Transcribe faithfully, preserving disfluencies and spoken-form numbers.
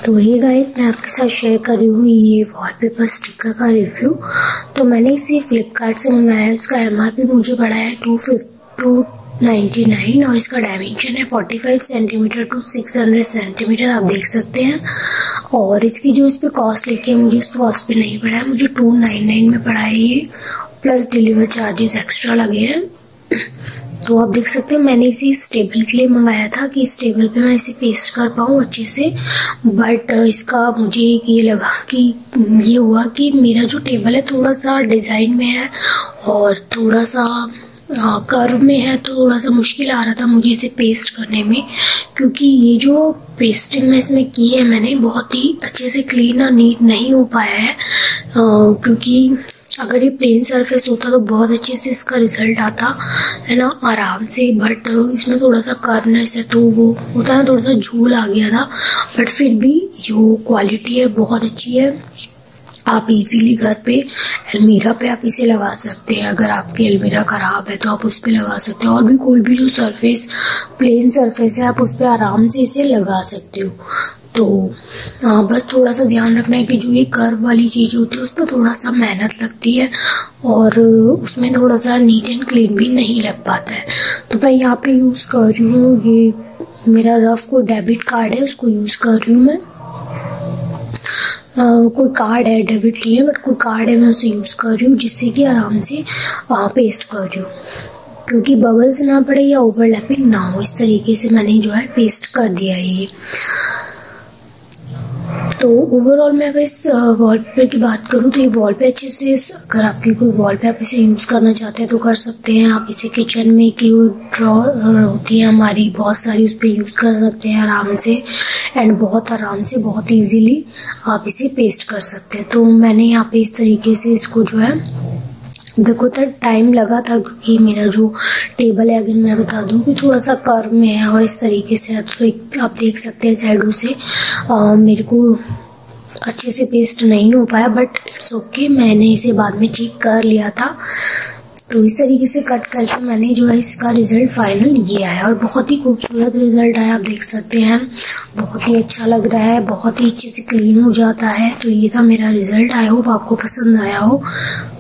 तो ये गाइस मैं आपके साथ शेयर कर रही हूँ ये वॉलपेपर स्टिकर का रिव्यू। तो मैंने इसे फ्लिपकार्ट से मंगाया है। उसका एमआरपी मुझे पड़ा है टू टू नाइन्टी नाइन और इसका डायमेंशन है forty five centimetre to six hundred centimetre, आप देख सकते हैं। और इसकी जो इस पर कॉस्ट लिखी है मुझे उस पर कॉस्ट पे नहीं पड़ा है, मुझे टू नाइन नाइन में पड़ा है ये, प्लस डिलीवरी चार्जेस एक्स्ट्रा लगे हैं। तो आप देख सकते हैं मैंने इसे इस टेबल के लिए मंगाया था कि इस टेबल पे मैं इसे पेस्ट कर पाऊँ अच्छे से। बट इसका मुझे ये लगा कि ये हुआ कि मेरा जो टेबल है थोड़ा सा डिज़ाइन में है और थोड़ा सा कर्व में है, तो थोड़ा सा मुश्किल आ रहा था मुझे इसे पेस्ट करने में, क्योंकि ये जो पेस्टिंग में इसमें की है मैंने बहुत ही अच्छे से क्लीन और नीट नहीं हो पाया है। आ, क्योंकि अगर ये प्लेन सरफेस होता तो बहुत अच्छे से इसका रिजल्ट आता है ना, आराम से। बट इसमें थोड़ा सा कर्वनेस है तो वो होता है थोड़ा सा झूल आ गया था। बट फिर भी जो क्वालिटी है बहुत अच्छी है। आप इजीली घर पे अलमीरा पे आप इसे लगा सकते हैं। अगर आपकी अलमीरा खराब है तो आप उस पे लगा सकते हैं, और भी कोई भी जो सरफेस प्लेन सरफेस है आप उस पे आराम से इसे लगा सकते हो। तो हाँ, बस थोड़ा सा ध्यान रखना है कि जो ये कर्व वाली चीज़ होती है उस पर थोड़ा सा मेहनत लगती है और उसमें थोड़ा सा नीट एंड क्लीन भी नहीं लग पाता है। तो मैं यहाँ पे यूज़ कर रही हूँ, ये मेरा रफ कोई डेबिट कार्ड है उसको यूज़ कर रही हूँ मैं। आ, कोई कार्ड है, डेबिट नहीं है बट कोई कार्ड है, मैं उसे यूज़ कर रही हूँ जिससे कि आराम से आ, पेस्ट कर रही हूँ, क्योंकि बबल्स ना पड़े या ओवरलैपिंग ना हो। इस तरीके से मैंने जो है पेस्ट कर दिया है ये। तो ओवरऑल मैं अगर इस वॉलपेपर की बात करूँ तो ये वॉल पे अच्छे से, अगर आपकी कोई वॉल पे आप इसे यूज़ करना चाहते हैं तो कर सकते हैं। आप इसे किचन में की ड्रॉर होती है हमारी बहुत सारी, उस पर यूज़ कर सकते हैं आराम से, एंड बहुत आराम से बहुत इजीली आप इसे पेस्ट कर सकते हैं। तो मैंने यहाँ पे इस तरीके से इसको जो है, देखो तो टाइम लगा था क्योंकि मेरा जो टेबल है अगर मैं बता दूं कि थोड़ा सा कर्व में है और इस तरीके से है, तो आप देख सकते हैं साइडों से आ, मेरे को अच्छे से पेस्ट नहीं हो पाया। बट इट्स ओके, मैंने इसे बाद में चेक कर लिया था। तो इस तरीके से कट करके मैंने जो है इसका रिजल्ट फाइनल ये आया और बहुत ही खूबसूरत रिजल्ट आया, आप देख सकते हैं। बहुत ही अच्छा लग रहा है, बहुत ही अच्छे से क्लीन हो जाता है। तो ये था मेरा रिजल्ट। आई होप आपको पसंद आया हो।